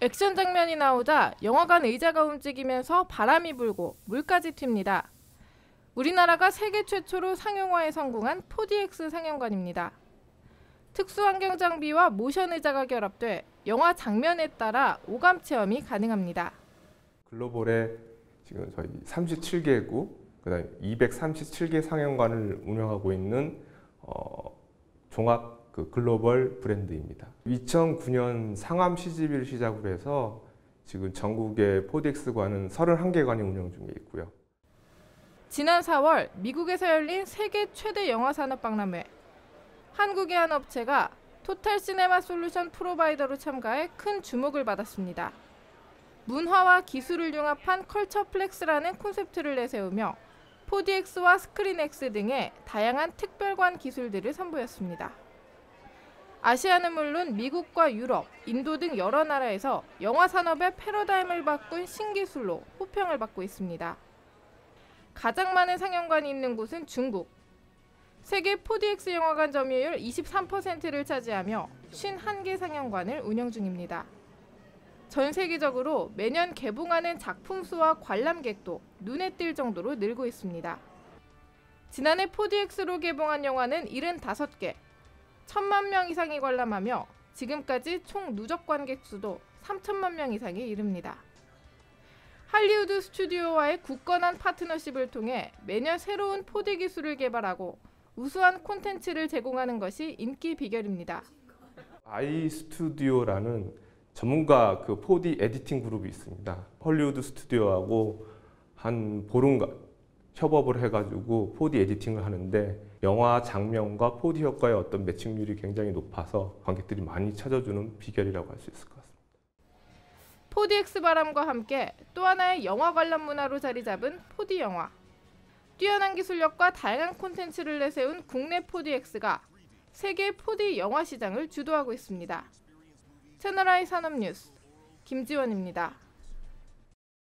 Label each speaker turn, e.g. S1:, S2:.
S1: 액션 장면이 나오자 영화관 의자가 움직이면서 바람이 불고 물까지 튑니다. 우리나라가 세계 최초로 상용화에 성공한 4DX 상영관입니다. 특수환경 장비와 모션 의자가 결합돼 영화 장면에 따라 오감 체험이 가능합니다.
S2: 글로벌에 지금 저희 37개국, 그다음에 237개 상영관을 운영하고 있는 종합 글로벌 브랜드입니다. 2009년 상암 CGV를 시작으로 해서 지금 전국의 4DX관은 31개관이 운영 중에 있고요.
S1: 지난 4월 미국에서 열린 세계 최대 영화 산업 박람회. 한국의 한 업체가 토탈 시네마 솔루션 프로바이더로 참가해 큰 주목을 받았습니다. 문화와 기술을 융합한 컬처 플렉스라는 콘셉트를 내세우며 4DX와 스크린X 등의 다양한 특별관 기술들을 선보였습니다. 아시아는 물론 미국과 유럽, 인도 등 여러 나라에서 영화 산업의 패러다임을 바꾼 신기술로 호평을 받고 있습니다. 가장 많은 상영관이 있는 곳은 중국. 세계 4DX 영화관 점유율 23%를 차지하며 51개 상영관을 운영 중입니다. 전 세계적으로 매년 개봉하는 작품 수와 관람객도 눈에 띌 정도로 늘고 있습니다. 지난해 4DX로 개봉한 영화는 75개, 1,000만 명 이상이 관람하며 지금까지 총 누적 관객 수도 3천만 명 이상에 이릅니다. 할리우드 스튜디오와의 굳건한 파트너십을 통해 매년 새로운 4D 기술을 개발하고 우수한 콘텐츠를 제공하는 것이 인기 비결입니다.
S2: 아이스튜디오라는 전문가 4D 에디팅 그룹이 있습니다. 헐리우드 스튜디오하고 한 보름간 협업을 해가지고 4D 에디팅을 하는데 영화 장면과 4D 효과의 어떤 매칭률이 굉장히 높아서 관객들이 많이 찾아주는 비결이라고 할 수 있을 것 같습니다.
S1: 4DX 바람과 함께 또 하나의 영화 관람 문화로 자리 잡은 4D 영화. 뛰어난 기술력과 다양한 콘텐츠를 내세운 국내 4DX가 세계 4D 영화 시장을 주도하고 있습니다. 채널I 산업뉴스 김지원입니다.